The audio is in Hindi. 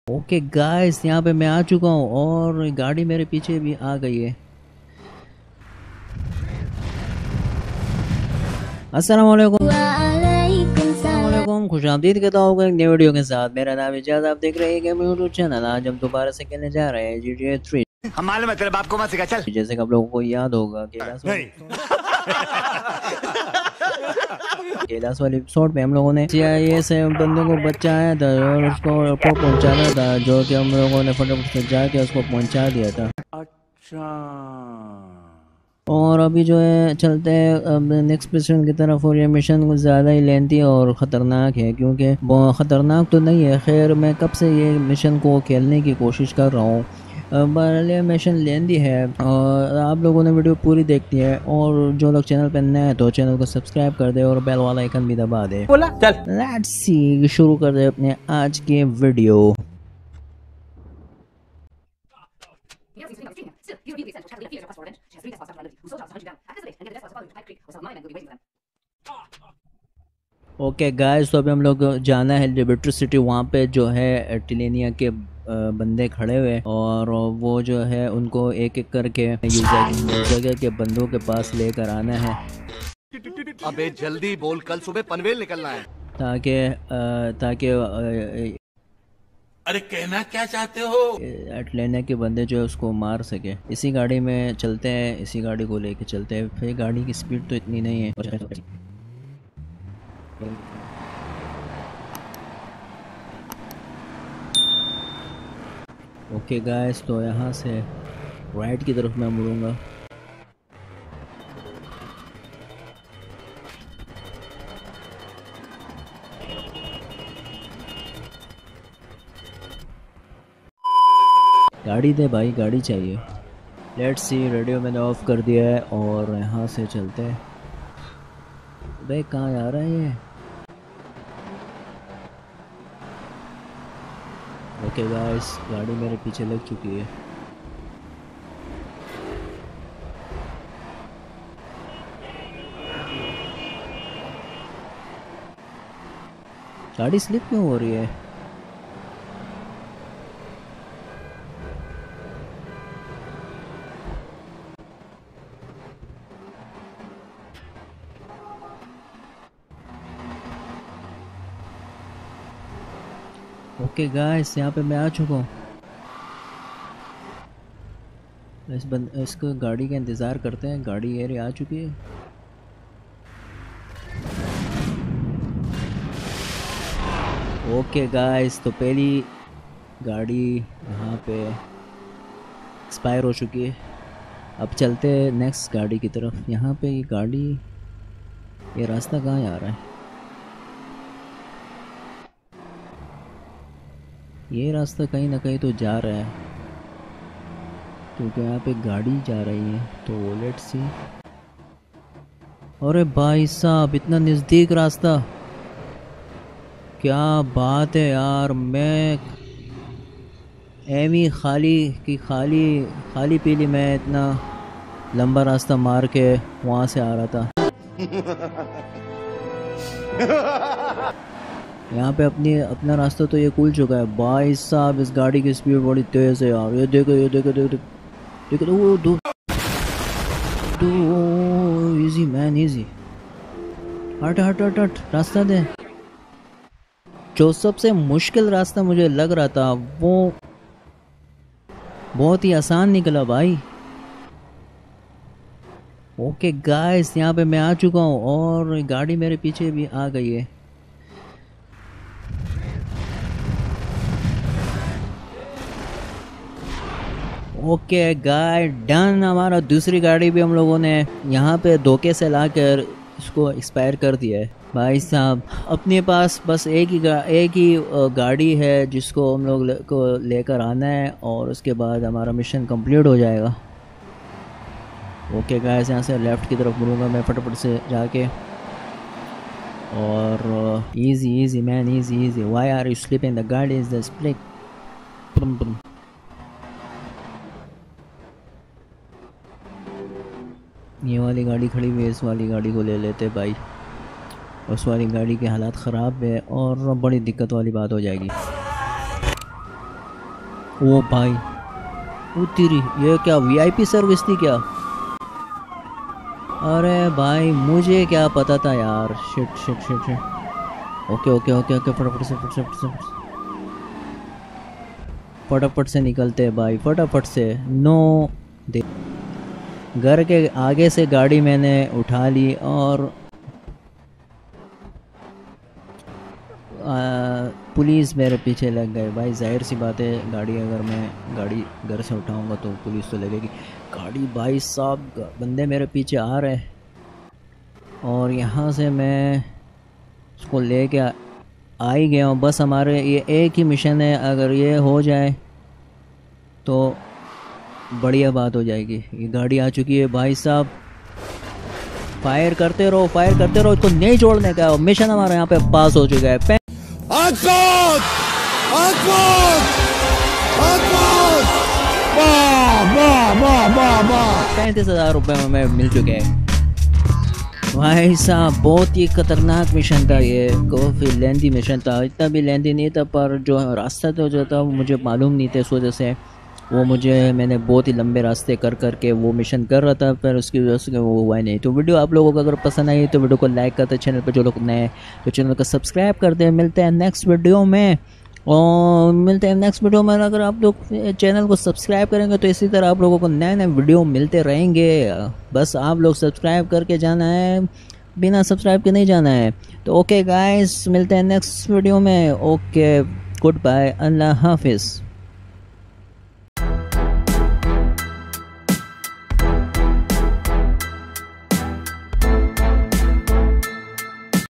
ओके गाइस, यहाँ पे मैं आ चुका हूँ और गाड़ी मेरे पीछे भी आ गई है। अस्सलाम वालेकुम, खुशामदीद कहता हूँ एक नई वीडियो के साथ। मेरा नाम इजाज़, आप देख रहे हैं गेम यूट्यूब चैनल। आज हम दोबारा से खेलने जा रहे हैं GTA 3। हम मालूम है तेरे बाप को मत सिखा, चल। जैसे कि आप लोगों को याद होगा कैलाश वाले एपिसोड में हम लोगों ने CIA से बंदे को बचाया था और उसको एयरपोर्ट पहुंचाना था, जो कि हम लोगों ने फटाफट से जाके उसको पहुंचा दिया था। अच्छा। और अभी जो है चलते हैं अब नेक्स्ट मिशन की तरफ। और ये मिशन कुछ ज़्यादा ही लेंथी और ख़तरनाक है, क्योंकि वो ख़तरनाक तो नहीं है, खैर मैं कब से ये मिशन को खेलने की कोशिश कर रहा हूँ। ये मिशन लेंथी है और आप लोगों ने वीडियो पूरी देखनी है। और जो लोग चैनल पर नए हैं तो चैनल को सब्सक्राइब कर दे और बेल वाला आइकन भी दबा दे। बोला चल। लेट्स सी, शुरू कर दे अपने आज के वीडियो। ओके गाइस, तो अभी हम लोग जाना है लिबर्टी सिटी। वहाँ पे जो है टिलेनिया के बंदे खड़े हुए और वो जो है उनको एक एक करके जगह के बंदों के पास लेकर आना है। अबे जल्दी बोल, कल सुबह पनवेल निकलना है। ताकि अरे कहना क्या चाहते हो? एटलांटा के बंदे जो है उसको मार सके। इसी गाड़ी में चलते हैं, इसी गाड़ी को लेके चलते हैं। फिर गाड़ी की स्पीड तो इतनी नहीं है। ओके गाइस, तो यहाँ से राइट की तरफ मैं मुड़ूंगा। गाड़ी दे भाई, गाड़ी चाहिए। लेट्स सी, रेडियो मैंने ऑफ कर दिया है और यहाँ से चलते हैं। भाई कहाँ जा रहा है ये? ओके गाइस, गाड़ी मेरे पीछे लग चुकी है। गाड़ी स्लिप क्यों हो रही है? ओके गाइस, यहाँ पे मैं आ चुका हूँ। इसको गाड़ी का इंतज़ार करते हैं। गाड़ी ये आ चुकी है। ओके गाइस, तो पहली गाड़ी यहाँ पे एक्सपायर हो चुकी है। अब चलते हैं नेक्स्ट गाड़ी की तरफ। यहाँ पे ये गाड़ी, ये रास्ता कहाँ आ रहा है? ये रास्ता कहीं ना कहीं तो जा रहा है, क्योंकि यहाँ पे गाड़ी जा रही है। तो लेट्स सी। अरे भाई साहब, इतना नज़दीक रास्ता, क्या बात है यार। मैं एवी खाली पीली मैं इतना लंबा रास्ता मार के वहाँ से आ रहा था। यहाँ पे अपना रास्ता तो ये खुल चुका है। भाई साहब, इस गाड़ी की स्पीड बड़ी तेज है यार। ये देखो ये देखो देखो देखो, वो दो इजी मैन, इजी। हट हट हट हट, रास्ता दे। जो सबसे मुश्किल रास्ता मुझे लग रहा था वो बहुत ही आसान निकला भाई। ओके गाइस, यहाँ पे मैं आ चुका हूँ और गाड़ी मेरे पीछे भी आ गई है। Okay guys, done. हमारा दूसरी गाड़ी भी हम लोगों ने यहाँ पे धोखे से लाकर इसको एक्सपायर कर दिया है। भाई साहब, अपने पास बस एक ही गाड़ी है जिसको हम लोग को लेकर आना है और उसके बाद हमारा मिशन कंप्लीट हो जाएगा। ओके गाइस, यहाँ से लेफ़्ट की तरफ मुड़ूंगा मैं फटाफट से जाके। और easy easy man, easy easy. Why are you sleeping? The गाड़ी इज द स्प्लिट। ये वाली गाड़ी खड़ी हुई है, इस वाली गाड़ी को ले लेते भाई। उस वाली गाड़ी के हालात ख़राब है और बड़ी दिक्कत वाली बात हो जाएगी। ओ भाई, वो तेरी, ये क्या वीआईपी सर्विस थी क्या? अरे भाई मुझे क्या पता था यार। Shit shit shit shit. Okay okay okay okay, फटाफट से फटाफट से निकलते हैं भाई, फटाफट से। नो दे, घर के आगे से गाड़ी मैंने उठा ली और पुलिस मेरे पीछे लग गए भाई। जाहिर सी बात है, गाड़ी अगर मैं गाड़ी घर से उठाऊंगा तो पुलिस तो लगेगी। गाड़ी भाई साहब, बंदे मेरे पीछे आ रहे हैं और यहाँ से मैं उसको लेके आ ही गया हूँ। बस हमारे ये एक ही मिशन है, अगर ये हो जाए तो बढ़िया बात हो जाएगी। ये गाड़ी आ चुकी है भाई साहब, फायर करते रहो, फायर करते रहो, इसको नहीं छोड़ने का। मिशन हमारा यहाँ पे पास हो चुका है। 35,000 रुपये में मिल चुके हैं भाई साहब। बहुत ही खतरनाक मिशन था ये, काफ़ी लेंदी मिशन था। इतना भी लेंदी नहीं था, पर जो रास्ता तो जो था वो मुझे मालूम नहीं था, इस वजह से मैंने बहुत ही लंबे रास्ते कर करके वो मिशन कर रहा था, पर उसकी वजह से वो हुआ नहीं। तो वीडियो आप लोगों को अगर पसंद आई तो वीडियो को लाइक करते, चैनल पर जो लोग नए तो चैनल को सब्सक्राइब करते हैं। मिलते हैं नेक्स्ट वीडियो में, और मिलते हैं नेक्स्ट वीडियो में। अगर आप लोग चैनल को सब्सक्राइब करेंगे तो इसी तरह आप लोगों को नए नए वीडियो मिलते रहेंगे। बस आप लोग सब्सक्राइब करके जाना है, बिना सब्सक्राइब के नहीं जाना है। तो ओके गाइस, मिलते हैं नेक्स्ट वीडियो में। ओके, गुड बाय, अल्लाह हाफिज़।